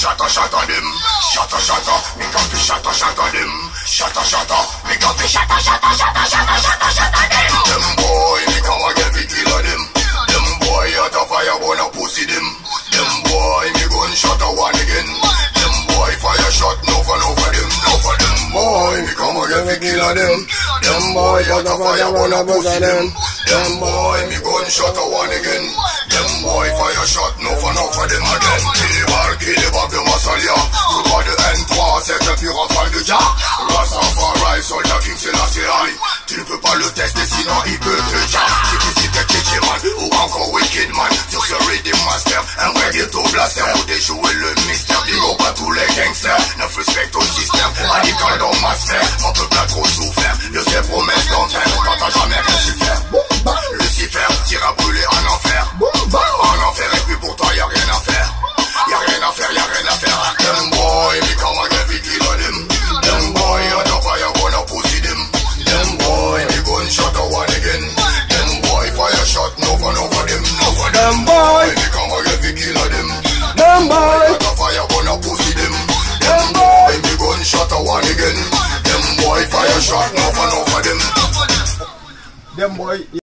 shatter them. Shatter, me got to shatter them. Shatter, me got to shatter them. Them boy, me come again fi kill them. Them boy out of fire wanna pussy them. Them boy, me gun shot a one again. Them boy fire shot no for them. Boy, me come again fi kill them. Them boy out of fire wanna pussy them. Them boy, me gun shot a one again. Them boy fire shot no for them again. Kill les bagues de Massalia. Le droit de N3, c'est un pur rafale de gars. Rastafari, soldat King Selassie. Tu ne peux pas le tester sinon il peut te jam. Si t'es Kitty Man ou encore Wicked Man. Sur ce Rhythm Master, un vrai ghetto blaster. Pour déjouer le mystère, dis-moi pas tous les gangsters. Neuf respecte au système, radical dans ma sphère. Mon peuple a trop souffert de ses promesses d'enfer. Quand t'as jamais rien su faire. Lucifer tire à brûler en enfer. En enfer et puis pour toi y'a rien à faire. Y'a rien à faire. Them boy, me come again fi kill them. Them boy, out of fire wanna pussy them. Them boy, me gun shot a one again. Them boy, fire shot no for them. Them boy, me come again fi kill them. Them boy, out of fire wanna pussy them. Them boy, me gun shot a one again. Them boy, fire shot no for them. Them boy.